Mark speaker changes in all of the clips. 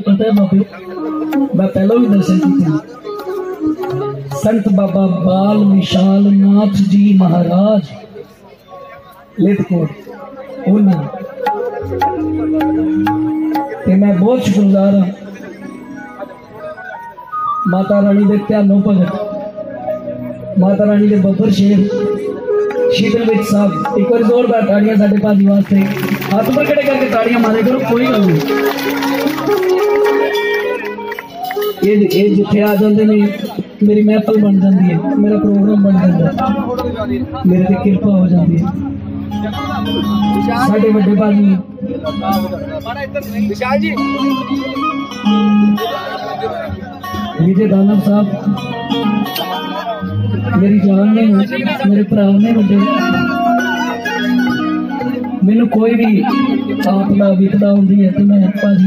Speaker 1: पता है बाबे, मैं पहले भी दर्शन किए। संत बाबा बाल विशाल नाथ जी महाराज लिटकोट, मैं बहुत शुक्रगुजार हाँ माता रानी के ध्यानों भगत, माता रानी के बब्बर शेर शीतल विच साहब। एक बार जोरदार ताड़ियां साडे भाजी वास्ते, हाथ पर खड़े करके ताड़ियां मारे करो, कोई गल नहीं। ये जिथे आ जाते ने मेरी महफल बन जाती है, मेरा प्रोग्राम बन जाता है, मेरे से कृपा हो जाती है। साडे बड़े भाजी विशाल जी, विजय दानव साहब मेरी जान ने, मेरे भरा ने बड़े, मैनू कोई भी आपदा विपदा होती है तो मैं भाजी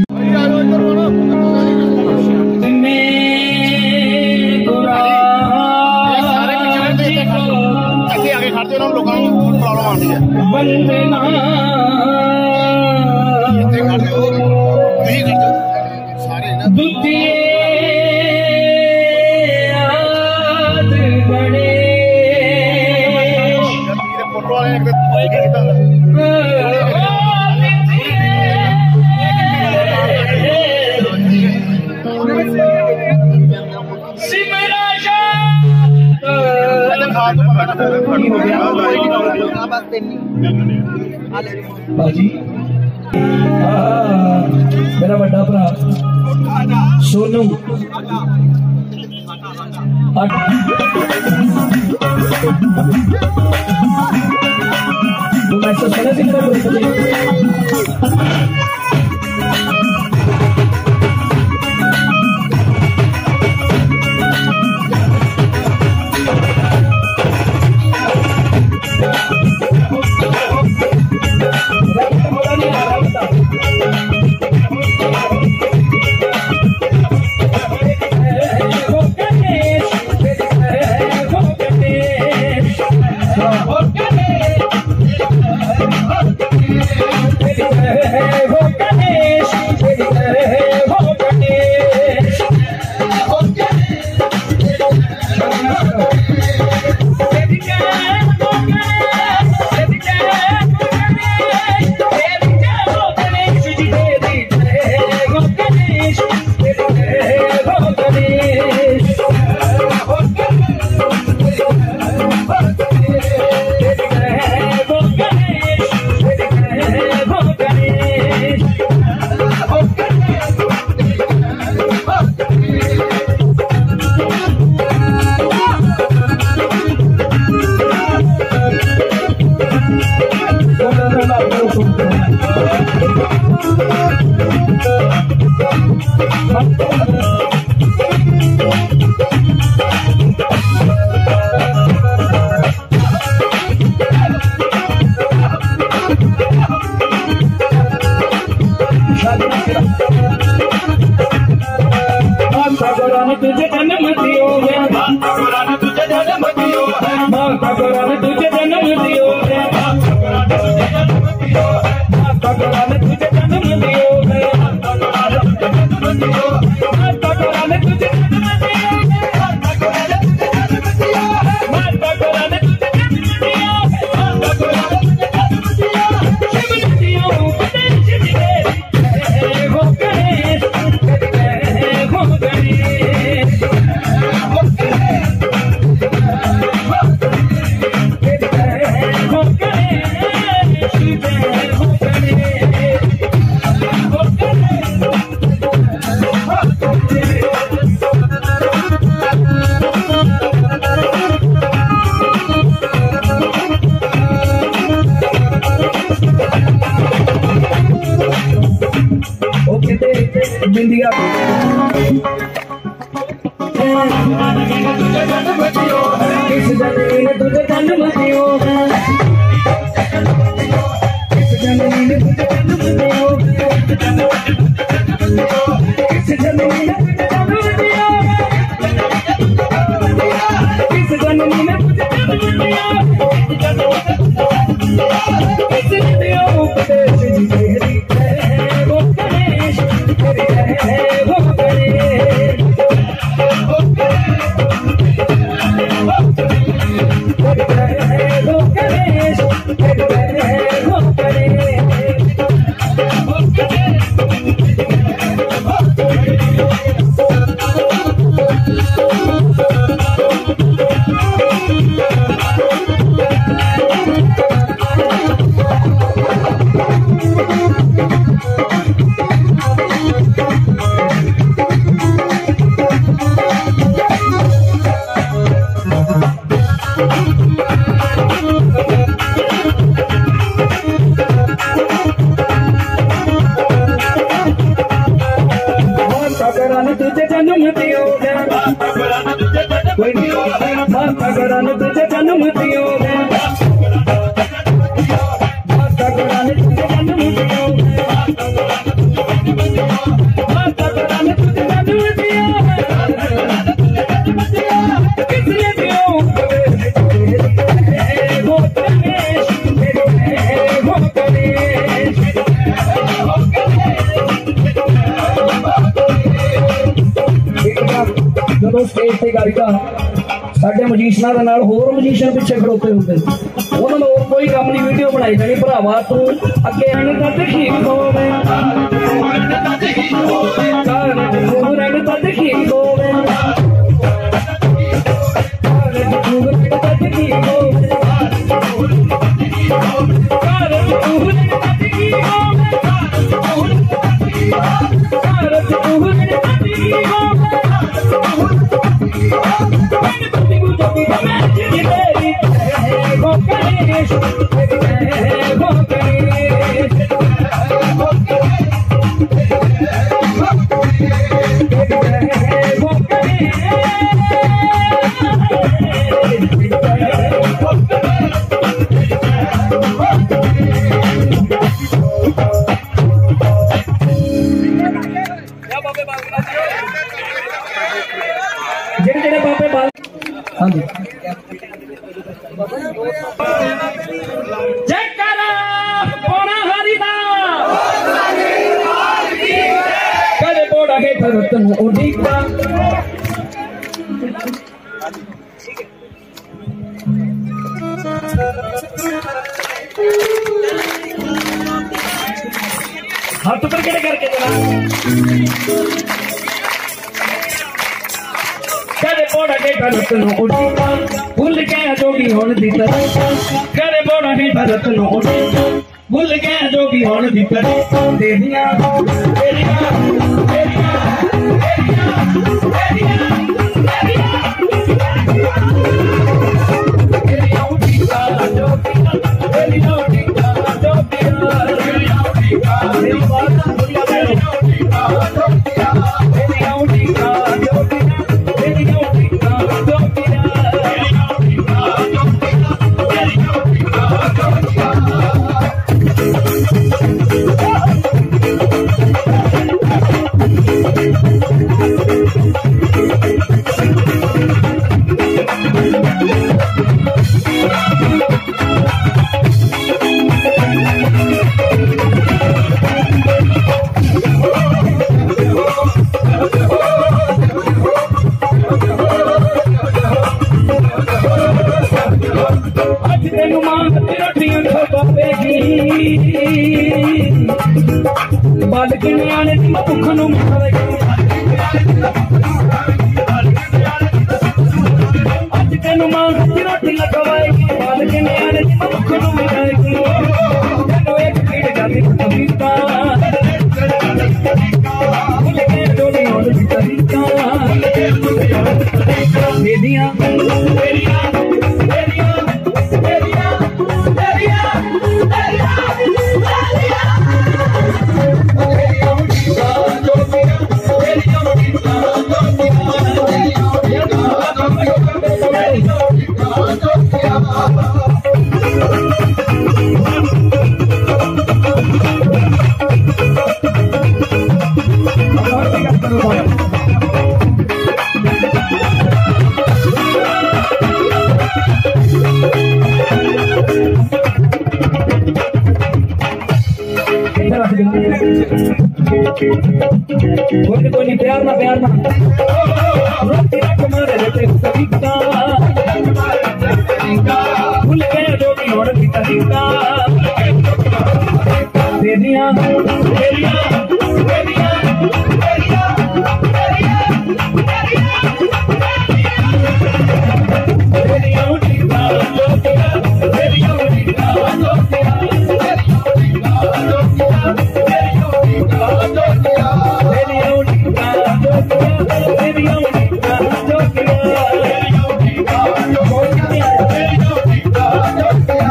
Speaker 1: भाजी मेरा बड़ा भरा सोनू मैसेज सुना सी तुझे जन्म दियो है, तुझे जन्म दियो है, भगवान तुझे जन्म दियो है, भगवान तुझे जन्म दियो है, बिंदिया किस जन्म ने तुझे जन्म दियो है, किस जन्म ने तुझे जन्म दियो है, किस जन्म ने तुझे जन्म दियो है, किस जन्म ने तुझे जन्म दियो है, किस दियो उपदेश जी तेरी है वो गणेश तेरी है। स्टेज से गायिका साडे मजीशनां दे नाल होर मजीशन पिछे खड़ोते होंदे उन्हां दा कोई काम नहीं वीडियो बनाई जानी भरावा तू अगे आने दा देखी होवे हाथ ऊपर केड़े करके चला करे बोड़ा के धरत नो उड़ी भूल गया जोगी होण दी तरह करे बोड़ा के धरत नो उड़ी भूल गया जोगी होण दी तरह तेरिया तेरिया तेरिया तेरिया तेरिया उड़ी का जोगी तेरिया उड़ी का जोगी तेरिया उड़ी का मेरी बात सुनिया तेरिया उड़ी का जोगी तेरिया उड़ी का जोगी तेरिया उड़ी का जोगी तेरिया उड़ी का जोगी तेरिया उड़ी का जोगी कोई प्यार ना रोटी रख मारे देते तरीका भूल गए जोगी होड़ की तरीका तेरिया तेरिया तेरिया तेरिया तेरिया उठी का जोगिया तेरिया उठी का जोगिया तेरिया उठी का जोगिया तेरिया उठी का जोगिया तेरिया उठी का जोगिया तेरिया उठी का जोगिया तेरिया उठी का जोगिया तेरिया उठी का जोगिया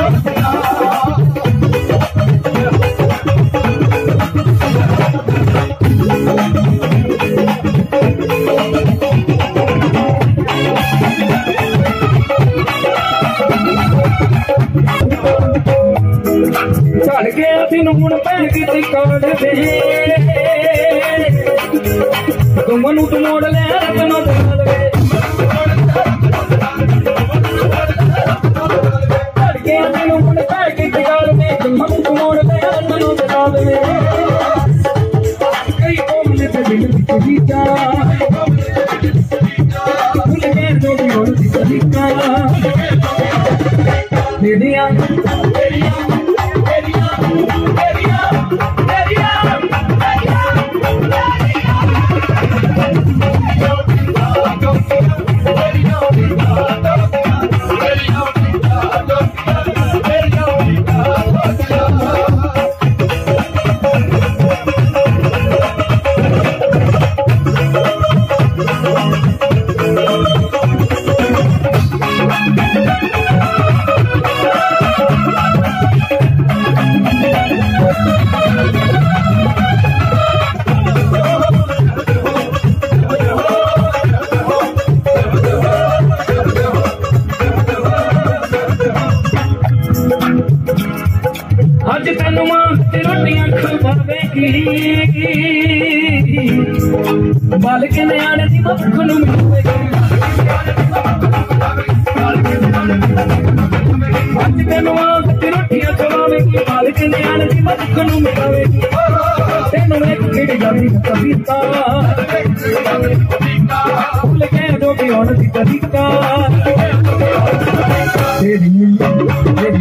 Speaker 1: चढ़ गया दिन हुण पैगी रिकॉर्ड दे तुम मनु तो मोड़ ले रत्नों दे चढ़ गया दिन हुण पैगी रिकॉर्ड दे तुम मनु तो मोड़ ले रत्नों दे कई कोमले ते दिल विच ही जा भूल गए जो भी होण दी तरीका तेरिया अज तेन मां रोटियां खवावेगी बाल के न्याणे दी मक्ख नूं मिलेगी अज तेन मां रोटियां खवावेगी बाल के न्याणे दी मक्ख नूं मिलेगी तेनू एक केड़ी गल दी कविता भूल गए जो भी होण दी तरीका तेरी तेरी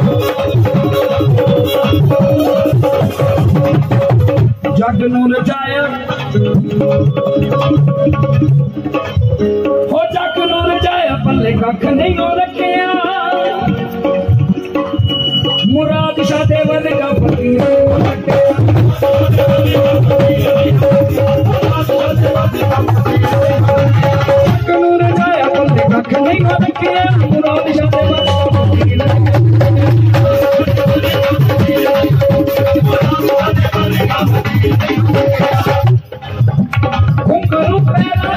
Speaker 1: जग नूं रजाए हो जग नूर जाया पल्ले कख नहीं हो रखे मुराद शाह दे वर्गा फकीर नूर जाया पल्ले कख नहीं हो रखे मुराद शाह दे वर्गा फकीर घुंघरू पैरा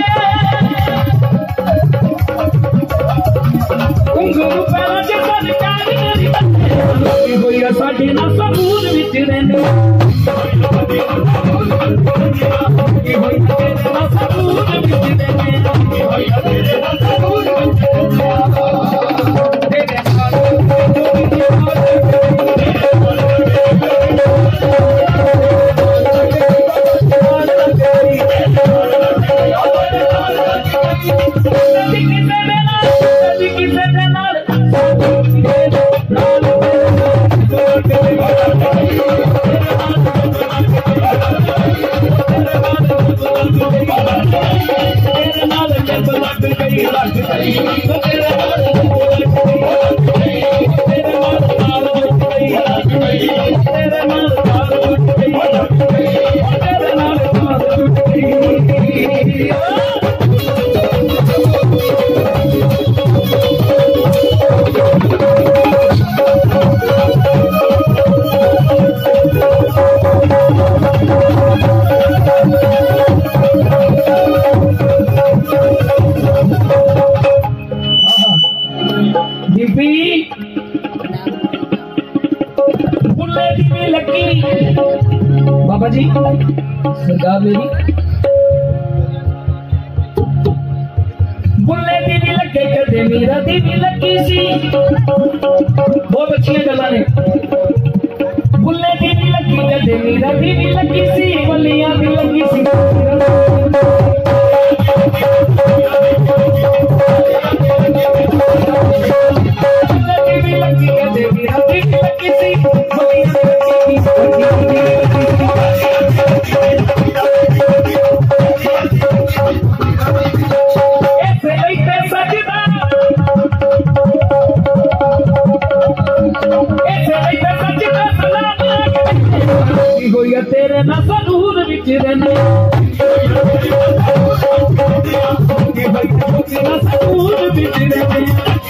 Speaker 1: च सरकारी होई साडे ना सबूत विच रहंदे होई तेरे ना सबूत विच बाबा जी सरकार मेरी बुल्ले दी भी लगे कदे मीरा दी भी लगी सी बहुत अच्छी गल्लां ने बुल्ले दी भी लगी कदे मीरा दी भी लगी सी बलियां भी लगी सी तेरे ना सनूर विच रहने सनूर विच रहने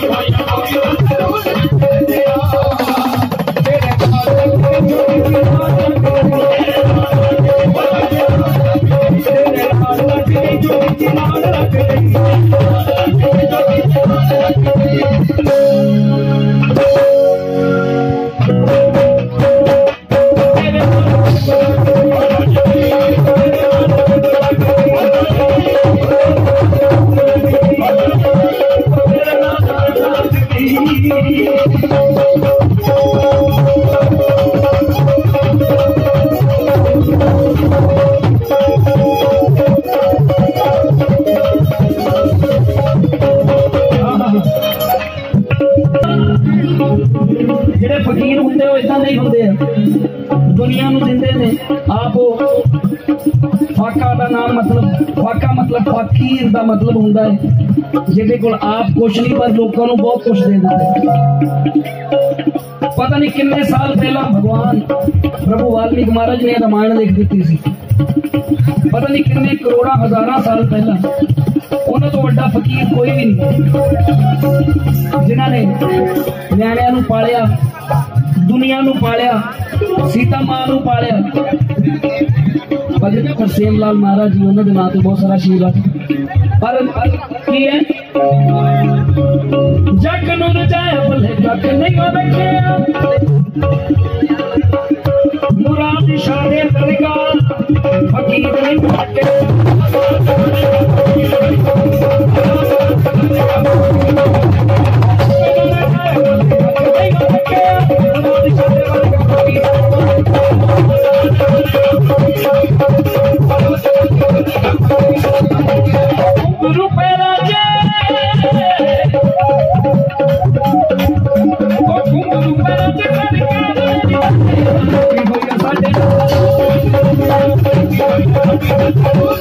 Speaker 1: जेड़े फकीर होंगे इदा नहीं होंगे दुनिया दिंदे ने आप फाका का नाम मतलब फाका मतलब फकीर का मतलब होंगे है जिहदे कोल आप कुछ नहीं पर लोगों को बहुत कुछ दे देते। पता नहीं कितने साल पहला भगवान प्रभु वाल्मीकि महाराज ने रामायण लिख दी थी। पता नहीं कितने करोड़ा हजारा साल पहला उन्होंने तो बड़ा फकीर कोई भी नहीं जिन्होंने न्याणियां नूं पालिया दुनिया नूं पालिया सीता मां नूं पालिया। भगत तरसेम लाल महाराज जी उन्होंने नाम से बहुत सारा आशीर्वाद पर की है जग नूं जाए भले जग नहीं रखे मुराद शाह दे दरगाह फकीर नहीं रखे
Speaker 2: Thank you.